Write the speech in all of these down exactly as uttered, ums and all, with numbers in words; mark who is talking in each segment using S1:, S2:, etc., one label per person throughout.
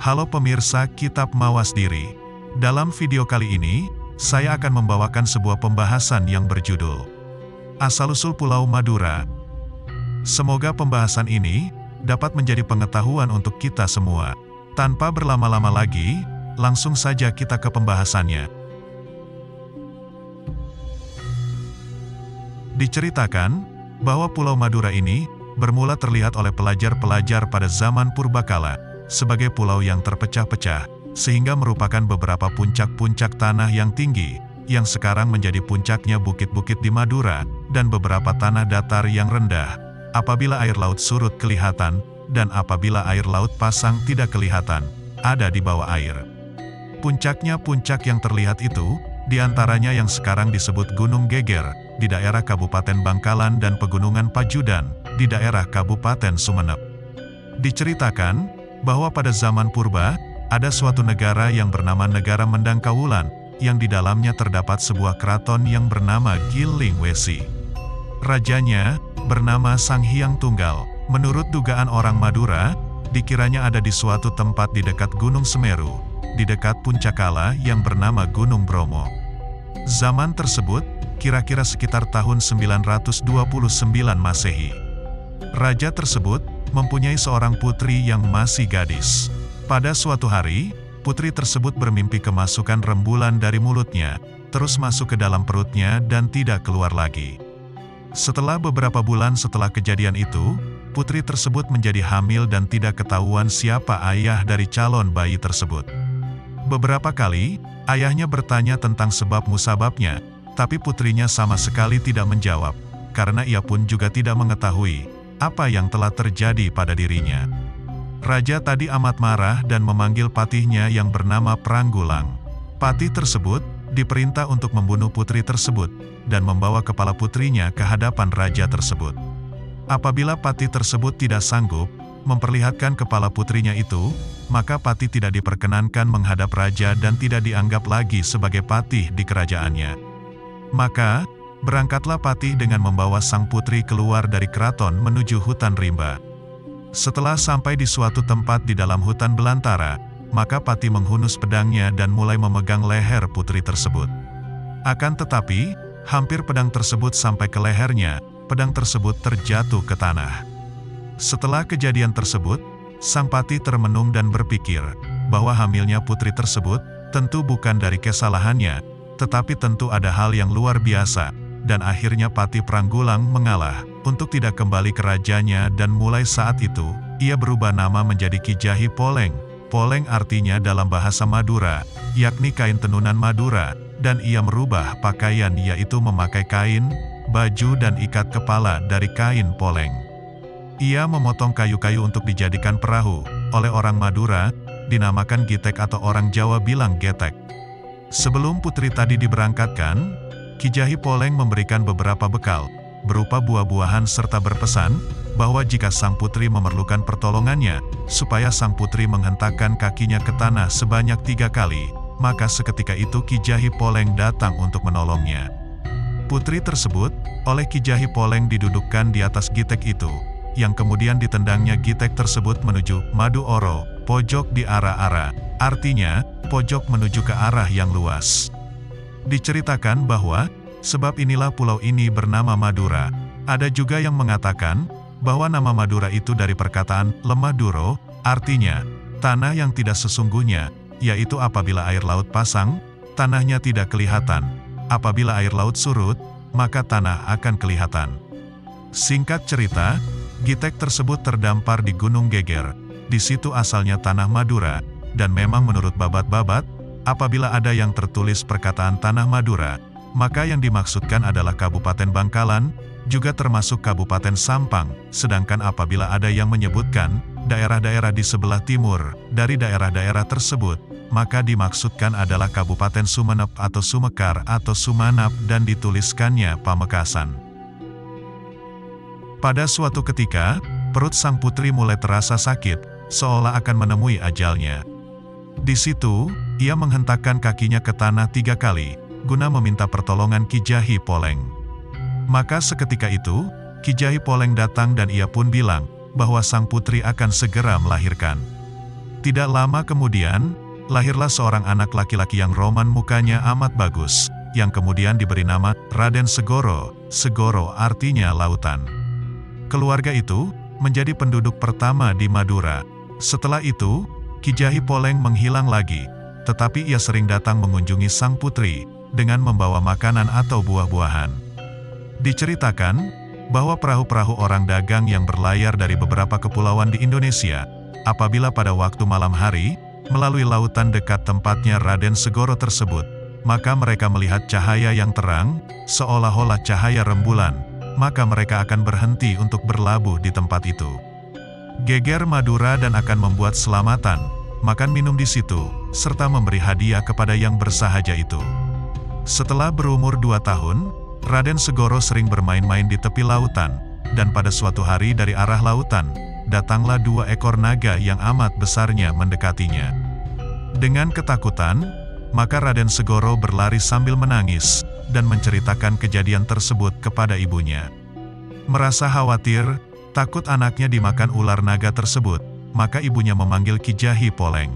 S1: Halo pemirsa Kitab Mawas Diri. Dalam video kali ini, saya akan membawakan sebuah pembahasan yang berjudul Asal-usul Pulau Madura. Semoga pembahasan ini dapat menjadi pengetahuan untuk kita semua. Tanpa berlama-lama lagi, langsung saja kita ke pembahasannya. Diceritakan bahwa Pulau Madura ini bermula terlihat oleh pelajar-pelajar pada zaman purbakala sebagai pulau yang terpecah-pecah, sehingga merupakan beberapa puncak-puncak tanah yang tinggi, yang sekarang menjadi puncaknya bukit-bukit di Madura, dan beberapa tanah datar yang rendah. Apabila air laut surut kelihatan, dan apabila air laut pasang tidak kelihatan, ada di bawah air. Puncaknya puncak yang terlihat itu, diantaranya yang sekarang disebut Gunung Geger, di daerah Kabupaten Bangkalan dan Pegunungan Pajudan, di daerah Kabupaten Sumeneb. Diceritakan bahwa pada zaman purba, ada suatu negara yang bernama Negara Mendangkawulan, yang di dalamnya terdapat sebuah keraton yang bernama Gilingwesi. Rajanya bernama Sang Hyang Tunggal. Menurut dugaan orang Madura, dikiranya ada di suatu tempat di dekat Gunung Semeru, di dekat puncak kala yang bernama Gunung Bromo. Zaman tersebut, kira-kira sekitar tahun sembilan ratus dua puluh sembilan Masehi. Raja tersebut mempunyai seorang putri yang masih gadis. Pada suatu hari, putri tersebut bermimpi kemasukan rembulan dari mulutnya, terus masuk ke dalam perutnya dan tidak keluar lagi. Setelah beberapa bulan setelah kejadian itu, putri tersebut menjadi hamil dan tidak ketahuan siapa ayah dari calon bayi tersebut. Beberapa kali, ayahnya bertanya tentang sebab musababnya, tapi putrinya sama sekali tidak menjawab, karena ia pun juga tidak mengetahui apa yang telah terjadi pada dirinya. Raja tadi amat marah dan memanggil patihnya yang bernama Pranggulang. Patih tersebut diperintah untuk membunuh putri tersebut, dan membawa kepala putrinya ke hadapan raja tersebut. Apabila patih tersebut tidak sanggup memperlihatkan kepala putrinya itu, maka patih tidak diperkenankan menghadap raja dan tidak dianggap lagi sebagai patih di kerajaannya. Maka, berangkatlah patih dengan membawa sang putri keluar dari keraton menuju hutan rimba. Setelah sampai di suatu tempat di dalam hutan belantara, maka patih menghunus pedangnya dan mulai memegang leher putri tersebut. Akan tetapi, hampir pedang tersebut sampai ke lehernya, pedang tersebut terjatuh ke tanah. Setelah kejadian tersebut, sang patih termenung dan berpikir bahwa hamilnya putri tersebut tentu bukan dari kesalahannya, tetapi tentu ada hal yang luar biasa. Dan akhirnya Patih Pranggulang mengalah untuk tidak kembali ke rajanya, dan mulai saat itu, ia berubah nama menjadi Ki Jahi Poleng. Poleng artinya dalam bahasa Madura, yakni kain tenunan Madura, dan ia merubah pakaian yaitu memakai kain, baju dan ikat kepala dari kain poleng. Ia memotong kayu-kayu untuk dijadikan perahu, oleh orang Madura, dinamakan gitek atau orang Jawa bilang getek. Sebelum putri tadi diberangkatkan, Ki Jahi Poleng memberikan beberapa bekal, berupa buah-buahan serta berpesan, bahwa jika sang putri memerlukan pertolongannya, supaya sang putri menghentakkan kakinya ke tanah sebanyak tiga kali, maka seketika itu Ki Jahi Poleng datang untuk menolongnya. Putri tersebut, oleh Ki Jahi Poleng didudukkan di atas gitek itu, yang kemudian ditendangnya gitek tersebut menuju Madu Oro, pojok di arah-arah, artinya, pojok menuju ke arah yang luas. Diceritakan bahwa, sebab inilah pulau ini bernama Madura. Ada juga yang mengatakan, bahwa nama Madura itu dari perkataan lemah duro, artinya, tanah yang tidak sesungguhnya, yaitu apabila air laut pasang, tanahnya tidak kelihatan. Apabila air laut surut, maka tanah akan kelihatan. Singkat cerita, gitek tersebut terdampar di Gunung Geger. Di situ asalnya tanah Madura, dan memang menurut babat-babat, apabila ada yang tertulis perkataan Tanah Madura, maka yang dimaksudkan adalah Kabupaten Bangkalan, juga termasuk Kabupaten Sampang, sedangkan apabila ada yang menyebutkan daerah-daerah di sebelah timur dari daerah-daerah tersebut, maka dimaksudkan adalah Kabupaten Sumeneb atau Sumekar atau Sumanap dan dituliskannya Pamekasan. Pada suatu ketika, perut sang putri mulai terasa sakit, seolah akan menemui ajalnya. Di situ, ia menghentakkan kakinya ke tanah tiga kali, guna meminta pertolongan Ki Jahi Poleng. Maka seketika itu, Ki Jahi Poleng datang dan ia pun bilang, bahwa sang putri akan segera melahirkan. Tidak lama kemudian, lahirlah seorang anak laki-laki yang roman mukanya amat bagus, yang kemudian diberi nama Raden Segoro. Segoro artinya lautan. Keluarga itu menjadi penduduk pertama di Madura. Setelah itu, Ki Jahipoleng menghilang lagi, tetapi ia sering datang mengunjungi sang putri dengan membawa makanan atau buah-buahan. Diceritakan bahwa perahu-perahu orang dagang yang berlayar dari beberapa kepulauan di Indonesia, apabila pada waktu malam hari melalui lautan dekat tempatnya Raden Segoro tersebut, maka mereka melihat cahaya yang terang, seolah-olah cahaya rembulan, maka mereka akan berhenti untuk berlabuh di tempat itu. Geger Madura dan akan membuat selamatan, makan minum di situ, serta memberi hadiah kepada yang bersahaja itu. Setelah berumur dua tahun, Raden Segoro sering bermain-main di tepi lautan, dan pada suatu hari dari arah lautan, datanglah dua ekor naga yang amat besarnya mendekatinya. Dengan ketakutan, maka Raden Segoro berlari sambil menangis, dan menceritakan kejadian tersebut kepada ibunya. Merasa khawatir, takut anaknya dimakan ular naga tersebut, maka ibunya memanggil Ki Jahipoleng.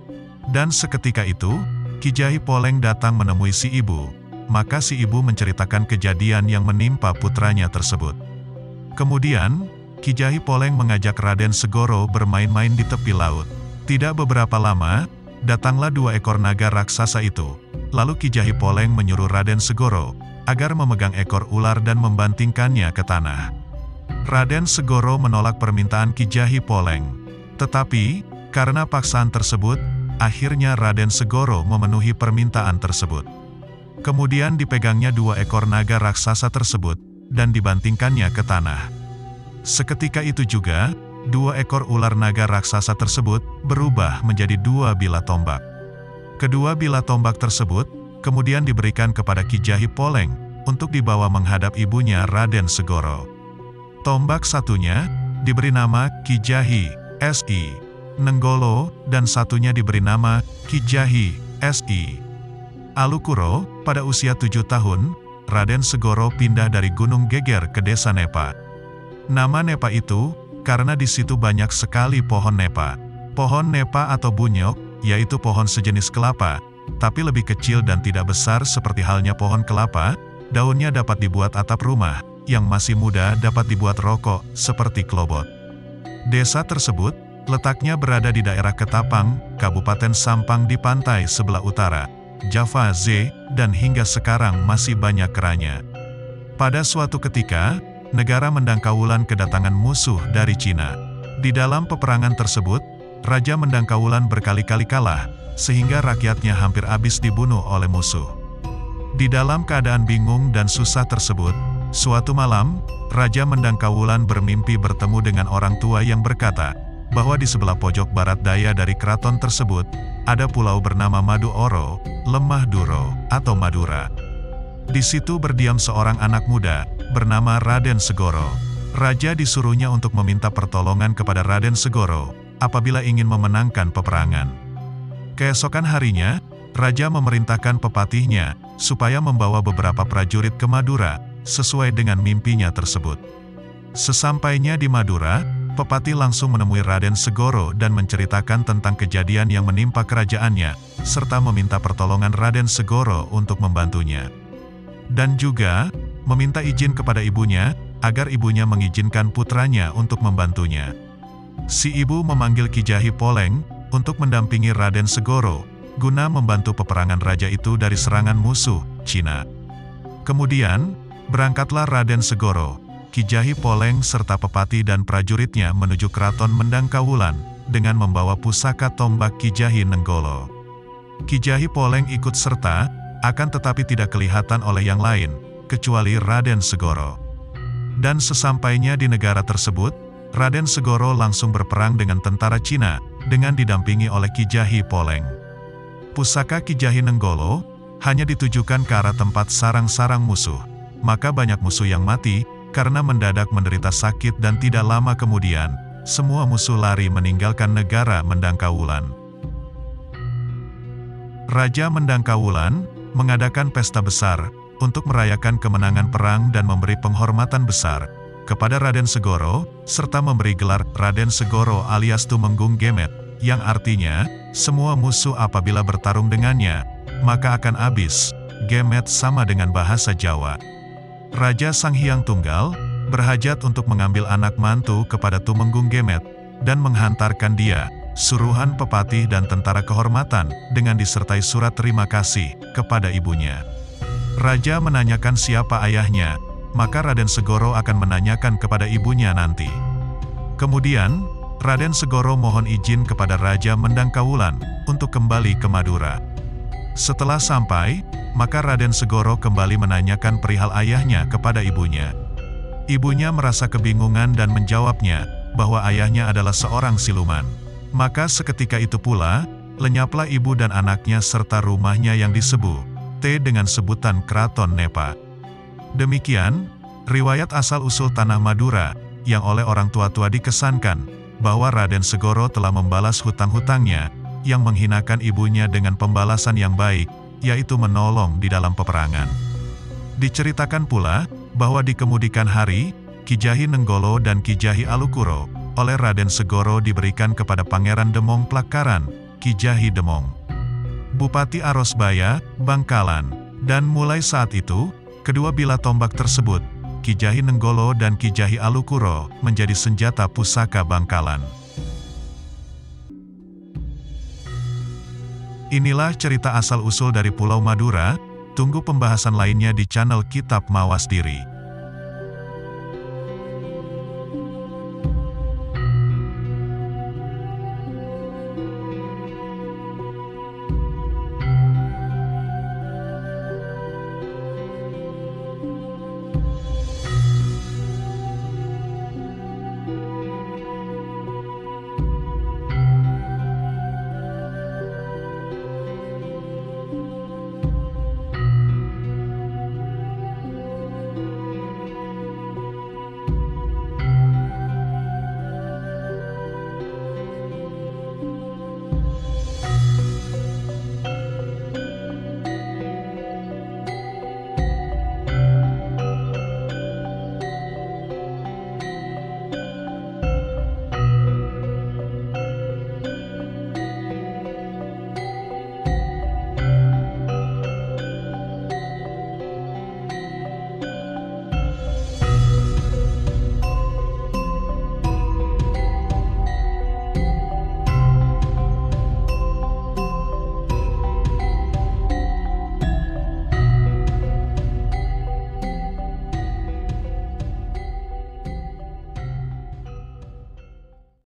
S1: Dan seketika itu, Ki Jahipoleng datang menemui si ibu, maka si ibu menceritakan kejadian yang menimpa putranya tersebut. Kemudian, Ki Jahipoleng mengajak Raden Segoro bermain-main di tepi laut. Tidak beberapa lama, datanglah dua ekor naga raksasa itu. Lalu Ki Jahipoleng menyuruh Raden Segoro agar memegang ekor ular dan membantingkannya ke tanah. Raden Segoro menolak permintaan Ki Jahipoleng. Tetapi, karena paksaan tersebut, akhirnya Raden Segoro memenuhi permintaan tersebut. Kemudian dipegangnya dua ekor naga raksasa tersebut, dan dibantingkannya ke tanah. Seketika itu juga, dua ekor ular naga raksasa tersebut berubah menjadi dua bilah tombak. Kedua bilah tombak tersebut kemudian diberikan kepada Ki Jahipoleng untuk dibawa menghadap ibunya Raden Segoro. Tombak satunya diberi nama Ki Jahi S I Nenggolo dan satunya diberi nama Ki Jahi S I Alukuro. Pada usia tujuh tahun, Raden Segoro pindah dari Gunung Geger ke desa Nepa. Nama Nepa itu karena di situ banyak sekali pohon nepa. Pohon nepa atau bunyok, yaitu pohon sejenis kelapa, tapi lebih kecil dan tidak besar seperti halnya pohon kelapa. Daunnya dapat dibuat atap rumah, yang masih muda dapat dibuat rokok, seperti klobot. Desa tersebut letaknya berada di daerah Ketapang, Kabupaten Sampang di pantai sebelah utara, Java Z, dan hingga sekarang masih banyak keranya. Pada suatu ketika, negara Mendangkawulan kedatangan musuh dari Cina. Di dalam peperangan tersebut, Raja Mendangkawulan berkali-kali kalah, sehingga rakyatnya hampir habis dibunuh oleh musuh. Di dalam keadaan bingung dan susah tersebut, suatu malam, Raja Mendangkawulan bermimpi bertemu dengan orang tua yang berkata, bahwa di sebelah pojok barat daya dari keraton tersebut, ada pulau bernama Maduoro, Lemah Duro, atau Madura. Di situ berdiam seorang anak muda, bernama Raden Segoro. Raja disuruhnya untuk meminta pertolongan kepada Raden Segoro, apabila ingin memenangkan peperangan. Keesokan harinya, Raja memerintahkan pepatihnya, supaya membawa beberapa prajurit ke Madura, sesuai dengan mimpinya tersebut. Sesampainya di Madura, Pepatih langsung menemui Raden Segoro dan menceritakan tentang kejadian yang menimpa kerajaannya, serta meminta pertolongan Raden Segoro untuk membantunya. Dan juga, meminta izin kepada ibunya, agar ibunya mengizinkan putranya untuk membantunya. Si ibu memanggil Ki Jahipoleng, untuk mendampingi Raden Segoro, guna membantu peperangan raja itu dari serangan musuh, Cina. Kemudian, berangkatlah Raden Segoro, Ki Jahipoleng serta Pepatih dan prajuritnya menuju keraton Mendangkawulan, dengan membawa pusaka tombak Ki Jahi Nenggolo. Ki Jahipoleng ikut serta, akan tetapi tidak kelihatan oleh yang lain, kecuali Raden Segoro. Dan sesampainya di negara tersebut, Raden Segoro langsung berperang dengan tentara Cina, dengan didampingi oleh Ki Jahipoleng. Pusaka Ki Jahi Nenggolo, hanya ditujukan ke arah tempat sarang-sarang musuh, maka banyak musuh yang mati, karena mendadak menderita sakit dan tidak lama kemudian, semua musuh lari meninggalkan negara Mendangkawulan. Raja Mendangkawulan mengadakan pesta besar untuk merayakan kemenangan perang dan memberi penghormatan besar kepada Raden Segoro, serta memberi gelar Raden Segoro alias Tumenggung Gemet, yang artinya, semua musuh apabila bertarung dengannya, maka akan habis. Gemet sama dengan bahasa Jawa. Raja Sang Hyang Tunggal berhajat untuk mengambil anak mantu kepada Tumenggung Gemet dan menghantarkan dia, suruhan pepatih dan tentara kehormatan, dengan disertai surat terima kasih kepada ibunya. Raja menanyakan siapa ayahnya, maka Raden Segoro akan menanyakan kepada ibunya nanti. Kemudian, Raden Segoro mohon izin kepada Raja Mendang Kawulan untuk kembali ke Madura. Setelah sampai, maka Raden Segoro kembali menanyakan perihal ayahnya kepada ibunya. Ibunya merasa kebingungan dan menjawabnya bahwa ayahnya adalah seorang siluman. Maka seketika itu pula, lenyaplah ibu dan anaknya serta rumahnya yang disebut T dengan sebutan Keraton Nepa. Demikian, riwayat asal-usul tanah Madura, yang oleh orang tua-tua dikesankan, bahwa Raden Segoro telah membalas hutang-hutangnya, yang menghinakan ibunya dengan pembalasan yang baik, yaitu menolong di dalam peperangan. Diceritakan pula, bahwa di kemudian hari, Ki Jahi Nenggolo dan Ki Jahi Alukuro, oleh Raden Segoro diberikan kepada Pangeran Demong Plakaran, Ki Jahi Demong, Bupati Arosbaya, Bangkalan, dan mulai saat itu, kedua bilah tombak tersebut, Ki Jahi Nenggolo dan Ki Jahi Alukuro, menjadi senjata pusaka Bangkalan. Inilah cerita asal-usul dari Pulau Madura. Tunggu pembahasan lainnya di channel Kitab Mawas Diri.